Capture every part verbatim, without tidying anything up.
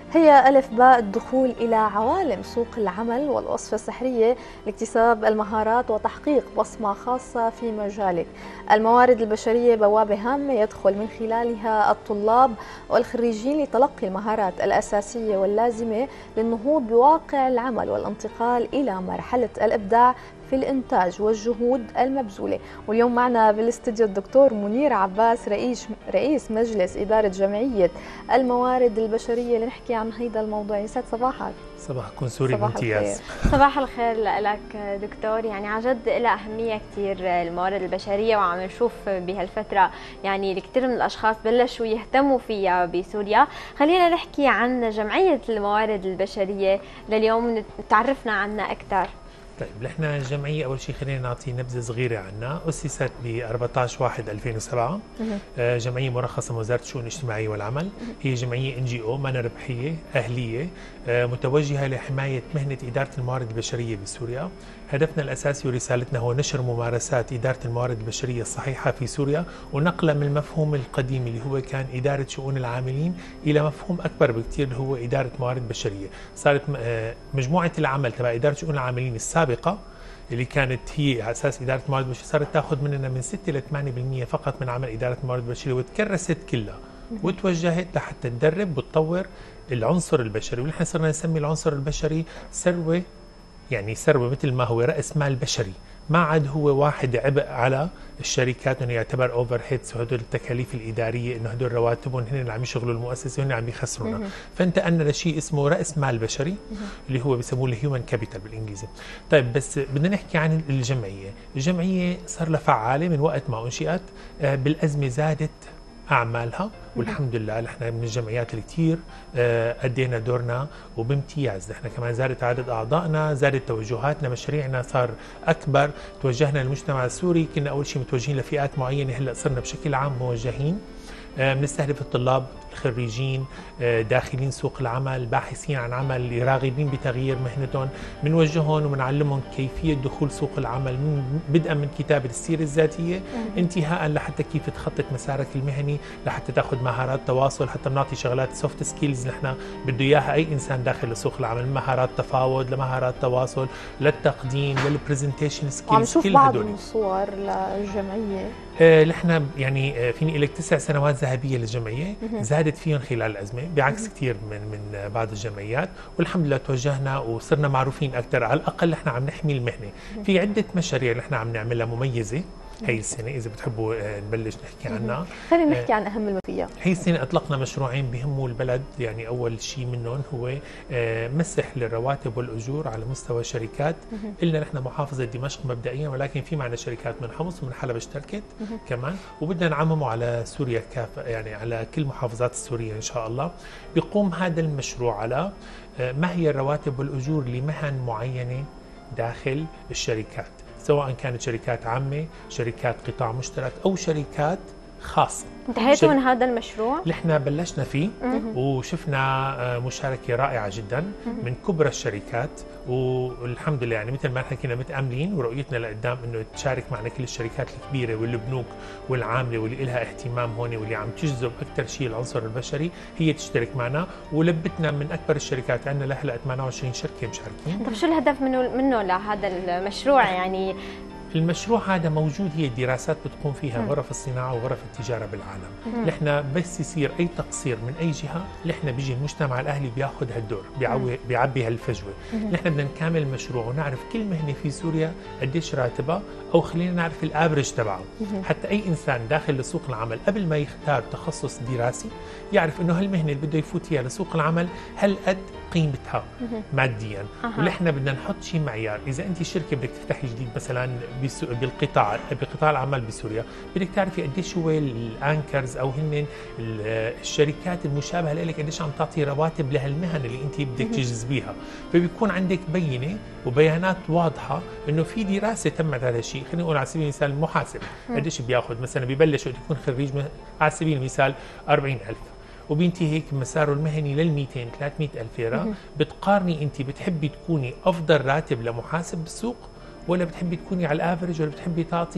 هي ألف باء الدخول إلى عوالم سوق العمل والوصفة السحرية لاكتساب المهارات وتحقيق بصمة خاصة في مجالك. الموارد البشرية بوابة هامة يدخل من خلالها الطلاب والخريجين لتلقي المهارات الأساسية واللازمة للنهوض بواقع العمل والانتقال إلى مرحلة الإبداع في الإنتاج والجهود المبذولة. واليوم معنا بالاستديو الدكتور منير عباس رئيس رئيس مجلس إدارة جمعية الموارد البشرية لنحكي عن هذا الموضوع. يسعد صباحك. صباحكم سوري بامتياز. صباح الخير لك دكتور. يعني عن جد لها أهمية كثير الموارد البشرية، وعم نشوف بهالفترة يعني الكثير من الأشخاص بلشوا يهتموا فيها بسوريا. خلينا نحكي عن جمعية الموارد البشرية لليوم، تعرفنا عنها أكثر. طيب نحن الجمعية أول شيء خلينا نعطي نبذة صغيرة عنها. أسست ب أربعة عشر واحد ألفين وسبعة، آه جمعية مرخصة من وزارة الشؤون الاجتماعية والعمل. هي جمعية إن جي أو مانا ربحية أهلية، آه متوجهة لحماية مهنة إدارة الموارد البشرية بسوريا. هدفنا الأساسي ورسالتنا هو نشر ممارسات إدارة الموارد البشرية الصحيحة في سوريا، ونقلها من المفهوم القديم اللي هو كان إدارة شؤون العاملين إلى مفهوم أكبر بكثير اللي هو إدارة موارد بشرية. صارت آه مجموعة العمل تبع إدارة شؤون العاملين السابقة اللي كانت هي على اساس اداره الموارد البشريه صارت تاخذ مننا من ستة إلى ثمانية بالمئة فقط من عمل اداره الموارد البشريه، وتكرست كلها وتوجهت لحتى تدرب وتطور العنصر البشري. ونحن صرنا نسمي العنصر البشري ثروه، يعني ثروه مثل ما هو راس مال بشري، ما عاد هو واحد عبء على الشركات انه يعتبر اوفر هيدز وهدول التكاليف الاداريه، انه هدول رواتبهم هن اللي عم يشغلوا المؤسسه وهن عم يخسرونا. فانتقلنا لشيء اسمه راس مال بشري اللي هو بسموه الهيومن كابيتال بالانجليزي. طيب بس بدنا نحكي عن الجمعيه. الجمعيه صار لها فعاله من وقت ما انشئت، بالازمه زادت اعمالها والحمد لله. نحن من الجمعيات اللي كثير ادينا دورنا وبامتياز. نحن كمان زادت عدد اعضائنا، زادت توجهاتنا، مشاريعنا صار اكبر، توجهنا للمجتمع السوري. كنا اول شيء متوجهين لفئات معينه، هلا صرنا بشكل عام موجهين. بنستهدف الطلاب، الخريجين، داخلين سوق العمل، باحثين عن عمل، راغبين بتغيير مهنتهم. بنوجههم وبنعلمهم كيفيه دخول سوق العمل، من بدءا من كتابه السيره الذاتيه انتهاء لحتى كيف تخطط مسارك المهني، لحتى تاخذ مهارات تواصل. حتى بنعطي شغلات سوفت سكيلز نحن بده اياها اي انسان داخل سوق العمل، مهارات تفاوض لمهارات تواصل للتقديم للبرزنتيشن سكيلز. عم نشوف بعض الصور للجمعيه. آه نحن يعني آه فيني اقول لك تسع سنوات ذهبيه للجمعيه زادت فيهم خلال الازمه بعكس كثير من من بعض الجمعيات، والحمد لله توجهنا وصرنا معروفين اكثر. على الاقل نحن عم نحمي المهنه. في عده مشاريع نحن عم نعملها مميزه هي السنه، اذا بتحبوا نبلش نحكي عنها. خلينا نحكي عن اهم ما فيها. هي السنه اطلقنا مشروعين بهموا البلد. يعني اول شيء منهم هو مسح للرواتب والاجور على مستوى الشركات. الا نحن محافظه دمشق مبدئيا، ولكن في معنا شركات من حمص ومن حلب اشتركت كمان، وبدنا نعممه على سوريا كافه، يعني على كل المحافظات السوريه ان شاء الله. بيقوم هذا المشروع على ما هي الرواتب والاجور لمهن معينه داخل الشركات، سواء كانت شركات عامة، شركات قطاع مشترك أو شركات خاصة. انتهيتوا من هذا المشروع؟ نحن بلشنا فيه وشفنا مشاركة رائعة جدا من كبرى الشركات، والحمد لله يعني مثل ما حكينا متأملين ورؤيتنا لقدام انه تشارك معنا كل الشركات الكبيرة والبنوك والعاملة واللي لها اهتمام هون واللي عم تجذب أكثر شيء العنصر البشري هي تشترك معنا. ولبتنا من أكبر الشركات، عندنا لهلا ثمانية وعشرين شركة مشاركين. طيب شو الهدف منه منه لهذا المشروع؟ يعني المشروع هذا موجود، هي دراسات بتقوم فيها غرف الصناعة وغرف التجارة بالعالم. نحن بس يصير أي تقصير من أي جهة نحن بيجي المجتمع الأهلي بياخذ هالدور، بيعوي بيعبي هالفجوة. نحن بدنا نكمل المشروع ونعرف كل مهنة في سوريا قديش راتبها، أو خلينا نعرف الأفرج تبعه، حتى أي إنسان داخل لسوق العمل قبل ما يختار تخصص دراسي يعرف إنه هالمهنة اللي بده يفوت فيها لسوق العمل هل قد قيمتها ماديا. ونحن بدنا نحط شيء معيار. إذا أنت شركة بدك تفتحي جديد مثلا بالقطاع بقطاع العمل بسوريا، بدك تعرفي قديش هو الانكرز او هن الشركات المشابهه لك قديش عم تعطي رواتب لهالمهن اللي انت بدك تجذبيها. فبيكون عندك بينه وبيانات واضحه انه في دراسه تمت على شيء. خلينا نقول على سبيل المثال المحاسب قديش بياخذ، مثلا ببلش وقت يكون خريج على سبيل المثال أربعين ألف وبينتهي هيك مساره المهني لل مئتين ثلاثمئة ألف ليره. بتقارني انت بتحبي تكوني افضل راتب لمحاسب بالسوق، ولا بتحبي تكوني على الافرج، ولا بتحبي تعطي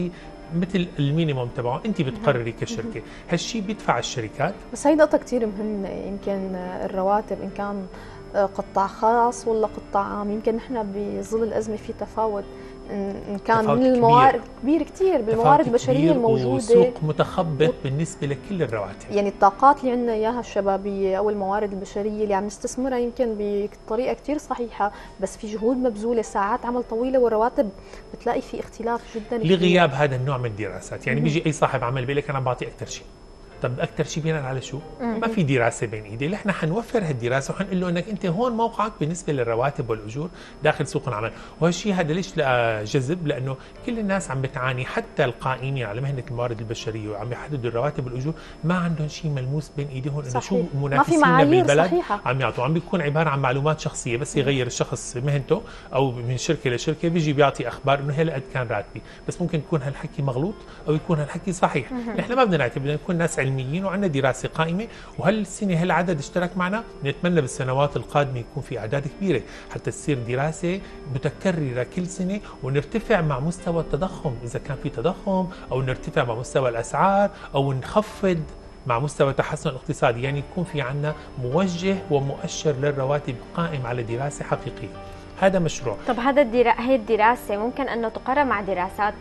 مثل المينيموم تبعه انت بتقرري كشركه، هالشيء بيدفع الشركات. بس هي نقطه كثير مهمه، يمكن الرواتب ان كان قطاع خاص ولا قطاع عام، يمكن نحن بظل الازمه في تفاوت ان كان من الموارد كبير كثير بالموارد البشريه الموجوده، وسوق متخبط و... بالنسبه لكل الرواتب. يعني الطاقات اللي عندنا اياها الشبابيه او الموارد البشريه اللي عم نستثمرها يمكن بطريقه كثير صحيحه، بس في جهود مبذوله، ساعات عمل طويله، والرواتب بتلاقي في اختلاف جدا لغياب هذا النوع من الدراسات. يعني بيجي اي صاحب عمل بيقول لك انا بعطي اكثر شيء. طب اكثر شيء بناء على شو؟ ما في دراسه بين ايدي، نحن حنوفر هالدراسه وحنقول له انك انت هون موقعك بالنسبه للرواتب والاجور داخل سوق العمل، وهالشيء هذا ليش لقى جذب؟ لانه كل الناس عم بتعاني، حتى القائمين على مهنه الموارد البشريه وعم يحددوا الرواتب والاجور ما عندهم شيء ملموس بين ايديهم انه شو منافسينا بالبلد صحيحة. عم يعطوا، عم بيكون عباره عن معلومات شخصيه، بس يغير الشخص مهنته او من شركه لشركه بيجي بيعطي اخبار انه هالقد كان راتبي، بس ممكن يكون هالحكي مغلوط او يكون هالحكي صحيح. نحن ما بدنا نعتبر، بدنا نكون ناس علميين وعندنا دراسه قائمه، وهالسنه هالعدد اشترك معنا، نتمنى بالسنوات القادمه يكون في اعداد كبيره حتى تصير دراسه متكرره كل سنه، ونرتفع مع مستوى التضخم اذا كان في تضخم، او نرتفع مع مستوى الاسعار، او نخفض مع مستوى تحسن الاقتصادي، يعني يكون في عنا موجه ومؤشر للرواتب قائم على دراسه حقيقيه. هذا مشروع. طب هذا الدرا... هي الدراسه ممكن انه تقارن مع دراسات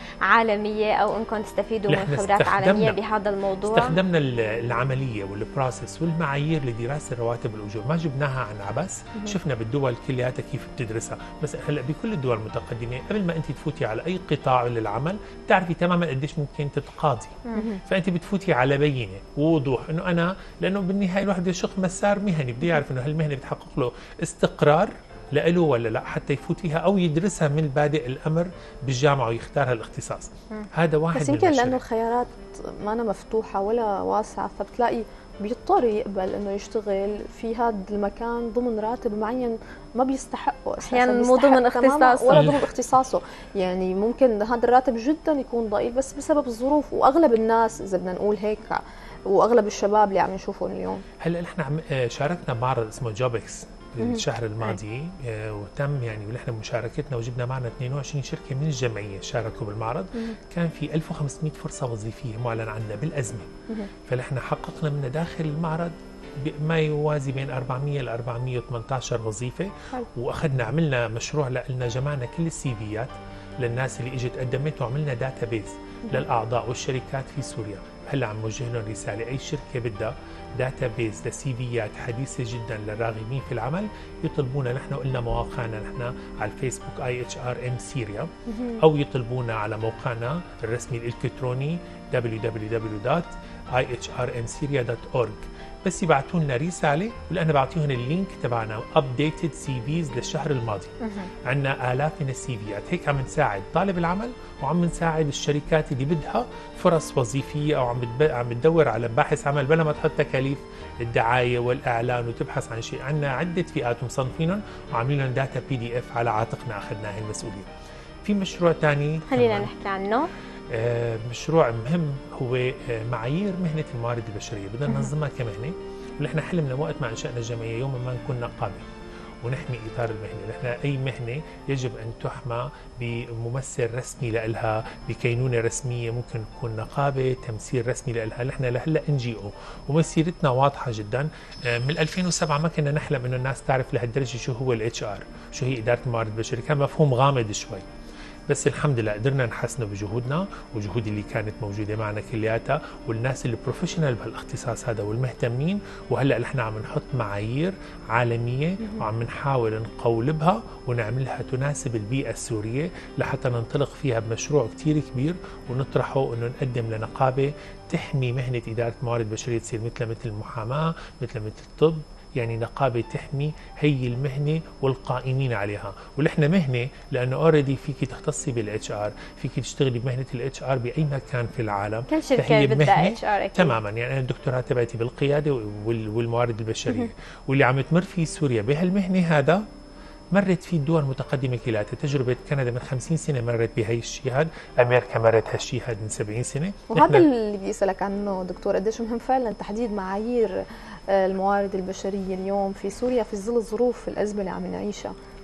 عالميه، او انكم تستفيدوا من خبرات عالميه بهذا الموضوع؟ استخدمنا العمليه والبروسيس والمعايير لدراسه الرواتب والاجور، ما جبناها عن عبس، شفنا بالدول كلياتها كيف بتدرسها، بس هلا بكل الدول المتقدمه قبل ما انت تفوتي على اي قطاع للعمل بتعرفي تماما قديش ممكن تتقاضي، فانت بتفوتي على بينه ووضوح انه انا، لانه بالنهايه الواحد بده يشق مسار مهني، بده يعرف انه هالمهنه بتحقق له استقرار لإله ولا لا، حتى يفوت فيها او يدرسها من بادئ الامر بالجامعه ويختار هالاختصاص. هذا واحد بس يمكن لانه الخيارات ما أنا مفتوحه ولا واسعه، فبتلاقي بيضطر يقبل انه يشتغل في هذا المكان ضمن راتب معين ما بيستحقه اساسا، يعني مو ضمن اختصاصه ولا ضمن اختصاصه، يعني ممكن هذا الراتب جدا يكون ضئيل بس بسبب الظروف، واغلب الناس اذا بدنا نقول هيك، واغلب الشباب اللي عم نشوفهم اليوم. هلا نحن شاركنا بمعرض اسمه جوبكس الشهر الماضي، آه وتم يعني ونحن مشاركتنا وجبنا معنا اثنين وعشرين شركه من الجمعيه شاركوا بالمعرض، كان في ألف وخمسمئة فرصه وظيفيه معلن عنها بالازمه، فنحن حققنا من داخل المعرض ما يوازي بين أربعمئة ل أربعمئة وثمانية عشر وظيفه، واخذنا عملنا مشروع لنا، جمعنا كل السيفيات للناس اللي اجت قدمت، وعملنا داتا بيز للاعضاء والشركات في سوريا. هلا عم نوجه لهم رساله، اي شركه بدها داتا بيز لسيفيات حديثه جدا للراغبين في العمل يطلبونا، نحن قلنا مواقعنا نحن على الفيسبوك اي اتش ار ام سوريا، او يطلبونا على موقعنا الرسمي الالكتروني دبليو دبليو دبليو دوت آي إتش آر إم سوريا دوت أورج. بس يبعثوا لنا رساله ولأنا بعطيهم اللينك تبعنا updated سي فيز للشهر الماضي. عندنا آلاف من السيفيات، هيك عم نساعد طالب العمل وعم نساعد الشركات اللي بدها فرص وظيفيه او عم عم بتدور على باحث عمل بلا ما تحط تكاليف الدعايه والاعلان وتبحث عن شيء. عندنا عده فئات مصنفينهم وعاملين لهم داتا بي دي اف على عاتقنا، اخذنا هي المسؤوليه. في مشروع ثاني خلينا نحكي عنه. آه مشروع مهم هو آه معايير مهنه الموارد البشريه، بدنا ننظمها كمهنه، ونحن حلمنا وقت ما انشانا الجمعيه يوما ما نكون نقابه ونحمي اطار المهنه. نحن اي مهنه يجب ان تحمى بممثل رسمي لها، بكينونه رسميه، ممكن تكون نقابه، تمثيل رسمي لها. نحن لهلا ان جي او ومسيرتنا واضحه جدا. من ألفين وسبعة ما كنا نحلم انه الناس تعرف لهالدرجه شو هو الاتش ار، شو هي اداره الموارد البشريه، كان مفهوم غامض شوي. بس الحمد لله قدرنا نحسنه بجهودنا وجهود اللي كانت موجوده معنا كلياتها، والناس اللي بروفيشنال بهالاختصاص هذا والمهتمين. وهلا نحن عم نحط معايير عالميه وعم نحاول نقولبها ونعملها تناسب البيئه السوريه لحتى ننطلق فيها بمشروع كثير كبير ونطرحه انه نقدم لنقابه تحمي مهنه اداره الموارد البشريه، تصير مثل مثل المحاماه، مثل مثل الطب، يعني نقابه تحمي هي المهنه والقائمين عليها. ونحن مهنه لانه اوريدي فيك تختصي بالاتش ار، فيك تشتغلي بمهنه الاتش ار باي مكان في العالم. كل شركه بدها اتش ار اكيد. تماما، يعني انا الدكتوراه تبعتي بالقياده والموارد البشريه واللي عم تمر فيه سوريا بهالمهنه هذا مرت فيه الدول المتقدمه كلها. تجربه كندا من خمسين سنه مرت بهي الشيء هذا، امريكا مرت هالشيء هذا من سبعين سنه. وهذا اللي بدي اسالك عنه دكتور، قديش مهم فعلا تحديد معايير الموارد البشريه اليوم في سوريا في ظل الظروف الازمه اللي عم نعيشها.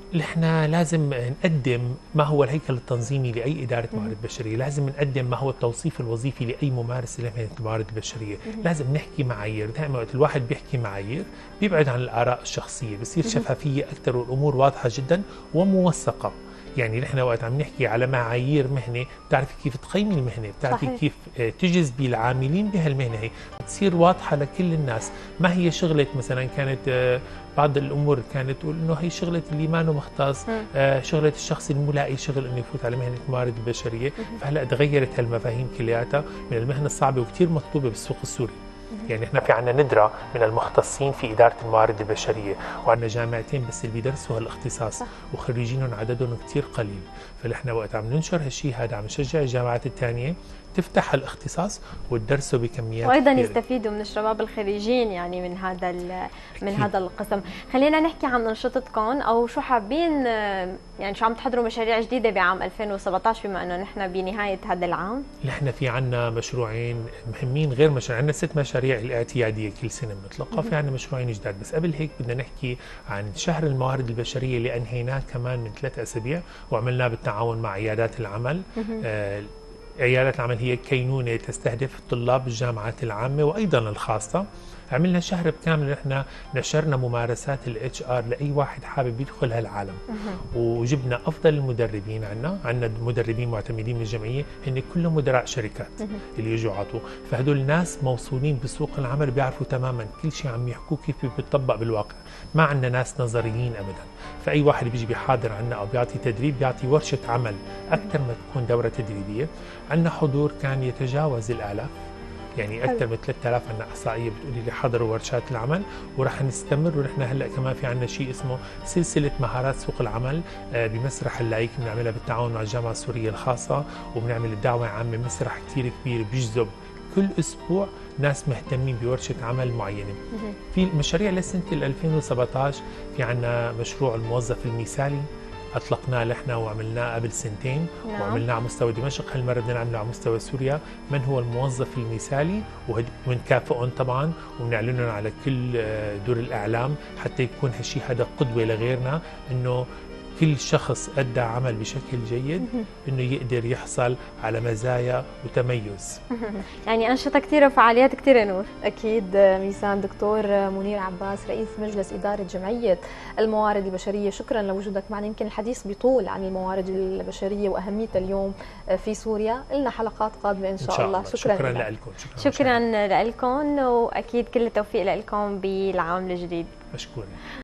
نحن لازم نقدم ما هو الهيكل التنظيمي لاي اداره موارد بشريه، لازم نقدم ما هو التوصيف الوظيفي لاي ممارس لمهنه الموارد البشريه، لازم نحكي معايير، دائما وقت الواحد بيحكي معايير بيبعد عن الاراء الشخصيه، بصير شفافيه اكثر والامور واضحه جدا وموثقه. يعني نحن وقت عم نحكي على معايير مهنه بتعرفي كيف تقيمي المهنه، بتعرفي صحيح. كيف تجذبي العاملين بهالمهنه هي، بتصير واضحه لكل الناس، ما هي شغله مثلا كانت بعض الامور كانت تقول انه هي شغله اللي ما مختص، آه شغله الشخص اللي مو لاقي شغل انه يفوت على مهنه الموارد البشريه، فهلا تغيرت هالمفاهيم كلياتها من المهنه الصعبه وكثير مطلوبه بالسوق السوري. يعني احنا في عندنا ندرة من المختصين في إدارة الموارد البشرية، وعندنا جامعتين بس اللي بيدرسوا هالاختصاص وخريجينهم عددهم كثير قليل، فنحن وقت عم ننشر هالشيء هذا عم نشجع الجامعات الثانية تفتح الاختصاص وتدرسه بكميات وايضا كبيرة. يستفيدوا من الشباب الخريجين يعني من هذا من هذا القسم. خلينا نحكي عن انشطتكم او شو حابين، يعني شو عم تحضروا مشاريع جديده بعام ألفين وسبعطعش بما انه نحن بنهايه هذا العام؟ نحن في عندنا مشروعين مهمين غير مشروع، عندنا ست مشاريع الاعتياديه كل سنه بنطلقها، في عندنا مشروعين جداد، بس قبل هيك بدنا نحكي عن شهر الموارد البشريه اللي انهيناه كمان من ثلاث اسابيع وعملناه بالتعاون مع عيادات العمل. آه عيادات العمل هي كينونة تستهدف طلاب الجامعات العامة وأيضا الخاصة. عملنا شهر كامل نحن نشرنا ممارسات الاتش ار لاي واحد حابب يدخل هالعالم، وجبنا افضل المدربين عندنا، عندنا مدربين معتمدين من الجمعيه هن كلهم مدراء شركات اللي يجوا عطوا، فهدول الناس موصولين بسوق العمل بيعرفوا تماما كل شيء عم يحكوه كيف بيطبق بالواقع، ما عندنا ناس نظريين ابدا، فاي واحد بيجي بيحاضر عندنا او بيعطي تدريب بيعطي ورشه عمل اكثر ما تكون دوره تدريبيه. عندنا حضور كان يتجاوز الالاف، يعني اكثر من ثلاثة آلاف عندنا احصائيه بتقولي لي حضروا ورشات العمل، وراح نستمر. ونحن هلا كمان في عندنا شيء اسمه سلسله مهارات سوق العمل بمسرح اللايك، بنعملها بالتعاون مع الجامعه السوريه الخاصه، وبنعمل الدعوه عامه مسرح كثير كبير بيجذب كل اسبوع ناس مهتمين بورشه عمل معينه. في المشاريع لسنه ألفين وسبعطعش في عندنا مشروع الموظف المثالي، اطلقناه نحن وعملناه قبل سنتين، نعم. وعملناه على مستوى دمشق، هالمره بدنا نعمله على مستوى سوريا، من هو الموظف المثالي، ونكافئهم طبعا وبنعلنهم على كل دور الاعلام حتى يكون هالشيء هذا قدوه لغيرنا، انه كل شخص أدى عمل بشكل جيد إنه يقدر يحصل على مزايا وتميز. يعني أنشطة كثيرة وفعاليات كثيرة نور. أكيد ميسان. دكتور منير عباس رئيس مجلس إدارة جمعية الموارد البشرية، شكرا لوجودك معنا. يمكن الحديث بيطول عن الموارد البشرية وأهميتها اليوم في سوريا، لنا حلقات قادمة إن شاء, إن شاء الله. شكرا, شكرا لكم. شكرا, شكرا لكم، وأكيد كل التوفيق لكم بالعام الجديد. مشكورين.